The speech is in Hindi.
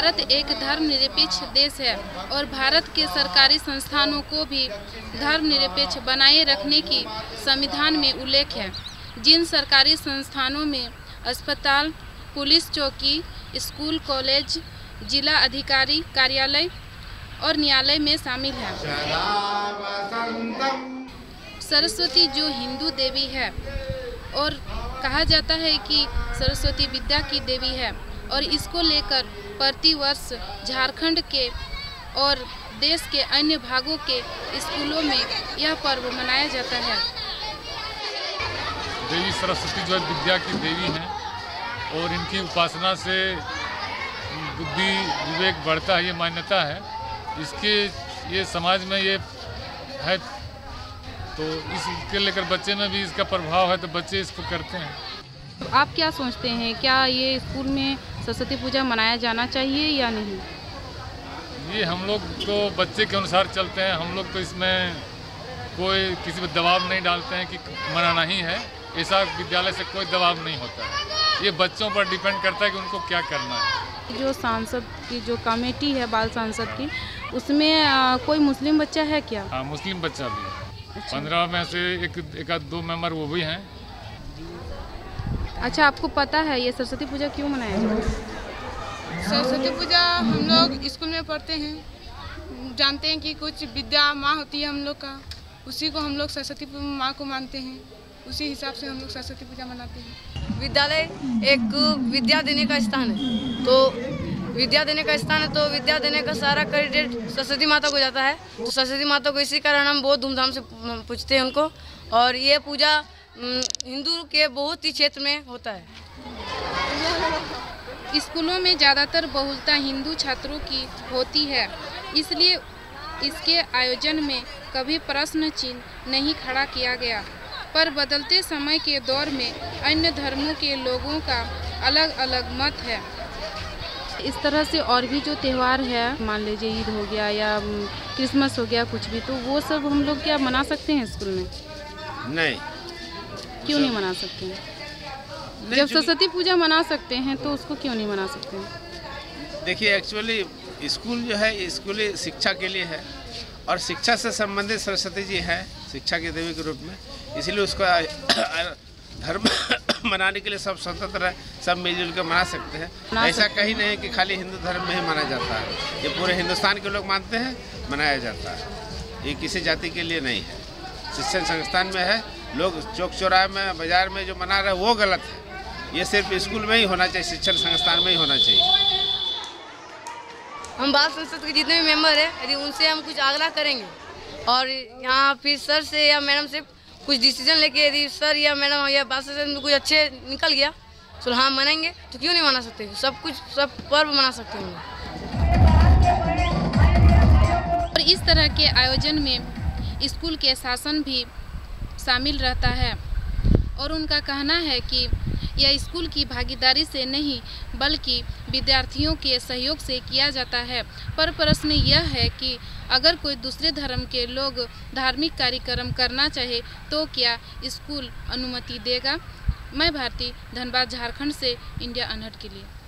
भारत एक धर्मनिरपेक्ष देश है और भारत के सरकारी संस्थानों को भी धर्मनिरपेक्ष बनाए रखने की संविधान में उल्लेख है। जिन सरकारी संस्थानों में अस्पताल, पुलिस चौकी, स्कूल, कॉलेज, जिला अधिकारी कार्यालय और न्यायालय में शामिल है। सरस्वती जो हिंदू देवी है और कहा जाता है कि सरस्वती विद्या की देवी है और इसको लेकर प्रतिवर्ष झारखंड के और देश के अन्य भागों के स्कूलों में यह पर्व मनाया जाता है। देवी सरस्वती जो विद्या की देवी हैं और इनकी उपासना से बुद्धि विवेक बढ़ता है, ये मान्यता है। इसके ये समाज में ये है, तो इसके लेकर बच्चे में भी इसका प्रभाव है, तो बच्चे इसको करते हैं। तो आप क्या सोचते हैं, क्या ये स्कूल में सरस्वती पूजा मनाया जाना चाहिए या नहीं? ये हम लोग तो बच्चे के अनुसार चलते हैं। हम लोग तो इसमें कोई किसी पर दबाव नहीं डालते हैं कि मनाना ही है। ऐसा विद्यालय से कोई दबाव नहीं होता है। ये बच्चों पर डिपेंड करता है कि उनको क्या करना है। जो सांसद की जो कमेटी है, बाल सांसद की, उसमें कोई मुस्लिम बच्चा है क्या? हाँ, मुस्लिम बच्चा भी है। अच्छा। 15 में से एक आध 2 मेंबर वो भी हैं। अच्छा, आपको पता है ये सरस्वती पूजा क्यों मनाया जाता है? सरस्वती पूजा हम लोग स्कूल में पढ़ते हैं, जानते हैं कि कुछ विद्या माँ होती है हम लोग का, उसी को हम लोग सरस्वती माँ को मानते हैं। उसी हिसाब से हम लोग सरस्वती पूजा मनाते हैं। विद्यालय एक विद्या देने का स्थान है, तो विद्या देने का स्थान है, तो विद्या देने का सारा क्रेडिट सरस्वती माता को जाता है। तो सरस्वती माता को इसी कारण हम बहुत धूमधाम से पूजते हैं उनको। और ये पूजा हिंदू के बहुत ही क्षेत्र में होता है। स्कूलों में ज़्यादातर बहुलता हिंदू छात्रों की होती है, इसलिए इसके आयोजन में कभी प्रश्न चिन्ह नहीं खड़ा किया गया। पर बदलते समय के दौर में अन्य धर्मों के लोगों का अलग अलग मत है। इस तरह से और भी जो त्यौहार है, मान लीजिए ईद हो गया या क्रिसमस हो गया, कुछ भी, तो वो सब हम लोग क्या मना सकते हैं स्कूल में? नहीं। क्यों नहीं मना सकते हैं? जब सरस्वती पूजा मना सकते हैं तो उसको क्यों नहीं मना सकते हैं? देखिए, एक्चुअली स्कूल जो है स्कूली शिक्षा के लिए है और शिक्षा से संबंधित सरस्वती जी हैं शिक्षा की देवी के रूप में, इसलिए उसका धर्म मनाने के लिए सब स्वतंत्र है, सब मिलजुल कर मना सकते हैं। ऐसा कहीं नहीं है कि खाली हिंदू धर्म में ही माना जाता है। ये पूरे हिंदुस्तान के लोग मानते हैं, मनाया जाता है। ये किसी जाति के लिए नहीं है। शिक्षण संस्थान में है, लोग चौक चौराहे में, बाजार में जो मना रहे हैं वो गलत है। ये सिर्फ स्कूल में ही होना चाहिए, शिक्षण संस्थान में ही होना चाहिए। हम बाल संसद के जितने भी मेंबर हैं, यदि उनसे हम कुछ आग्रह करेंगे और यहाँ फिर सर से या मैडम से कुछ डिसीजन लेके, यदि सर या मैडम या बाल संसद में कुछ अच्छे निकल गया तो हाँ मनाएंगे, तो क्यों नहीं मना सकते? सब पर्व मना सकते हैं। और इस तरह के आयोजन में स्कूल के शासन भी शामिल रहता है और उनका कहना है कि यह स्कूल की भागीदारी से नहीं बल्कि विद्यार्थियों के सहयोग से किया जाता है। पर प्रश्न यह है कि अगर कोई दूसरे धर्म के लोग धार्मिक कार्यक्रम करना चाहे तो क्या स्कूल अनुमति देगा? मैं भारती, धनबाद, झारखंड से इंडिया अनहर्ड के लिए।